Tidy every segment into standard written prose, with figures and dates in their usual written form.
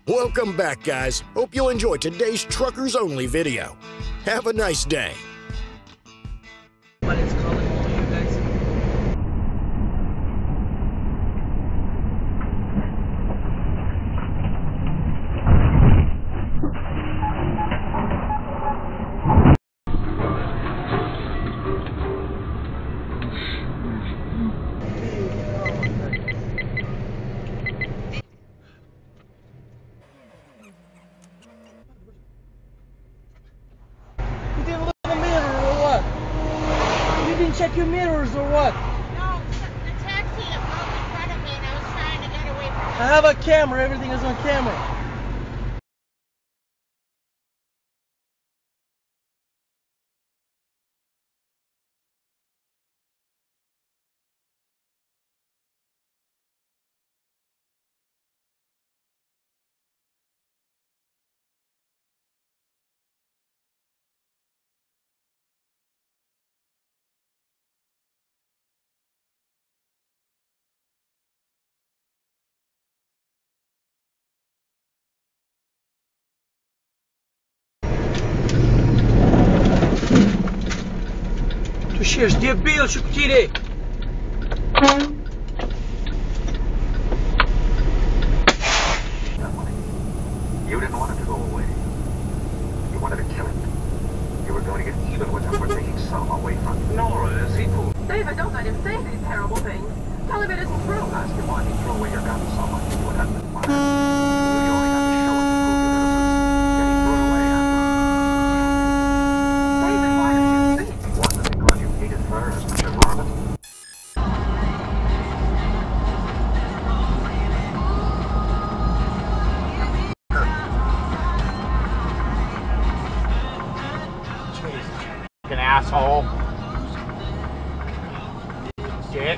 Welcome back, guys. Hope you'll enjoy today's Truckers Only video. Have a nice day. But it's calling all you guys. You didn't look in the mirror or what? You didn't check your mirrors or what? No, the taxi that broke in front of me and I was trying to get away from it. I have a camera, everything is on camera. Tu cherches débile, je suis tiré. You didn't want it to go away. You wanted to kill it. You were going to get even with him for taking Selma away from you. Nora, is he fool? David, don't let him say these terrible things. Tell him it isn't true. Ask him why he threw away your gun, Selma. You would have been fired. You only had to show it to prove your innocence. Yet he threw it away after. David, why did you think? Was it because you hated her as much as Robert? An asshole. Dick.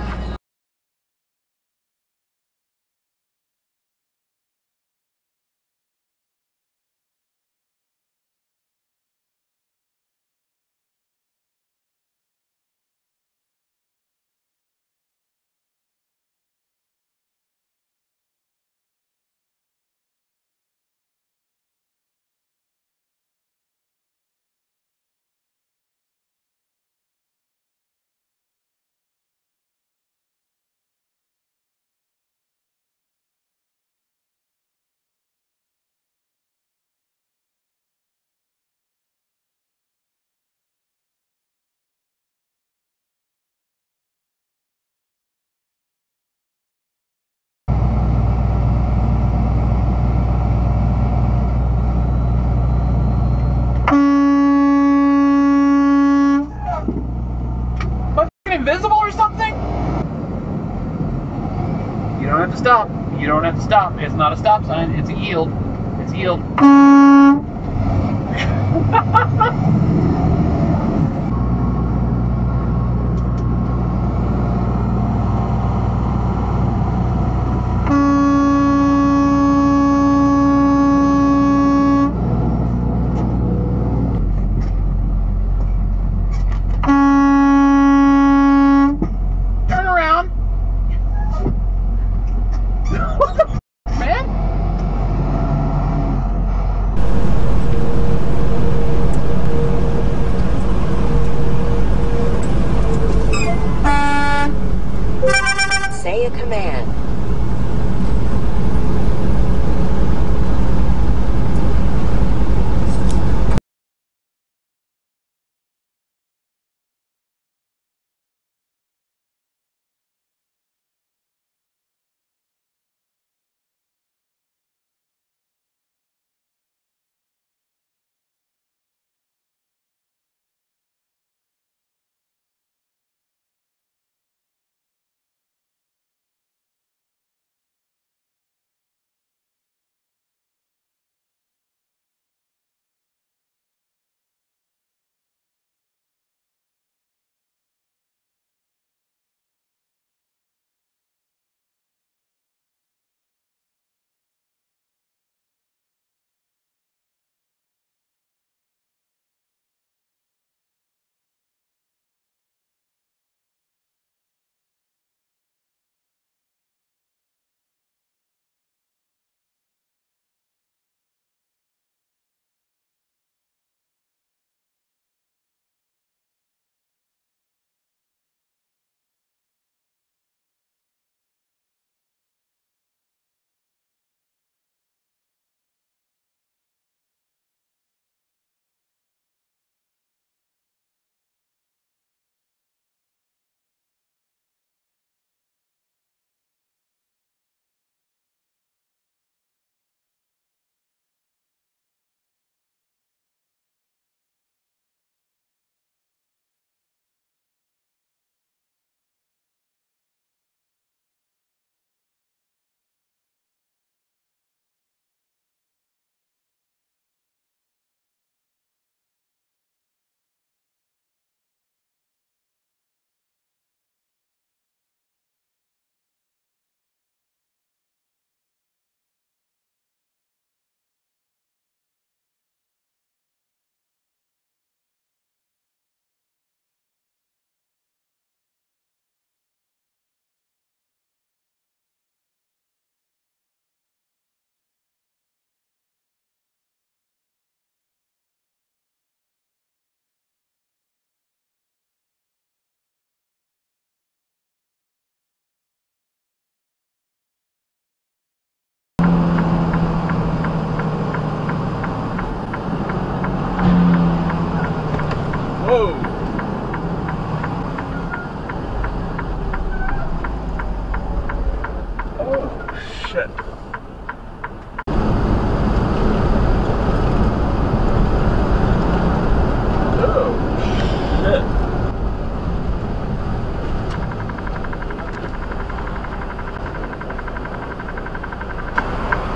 Invisible or something? You don't have to stop. You don't have to stop. It's not a stop sign. It's a yield. It's a yield. Turn around. Man?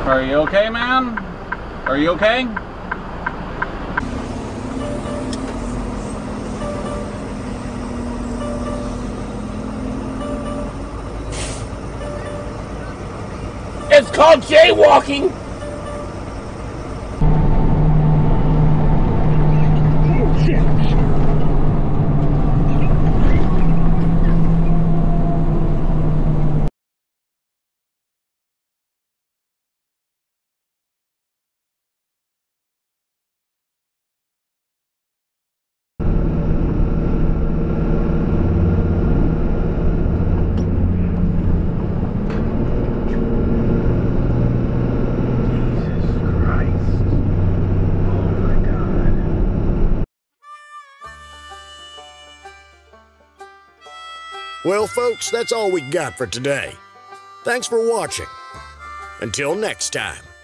Are you okay, man? Are you okay? It's called jaywalking! Oh, shit. Well, folks, that's all we got for today. Thanks for watching. Until next time.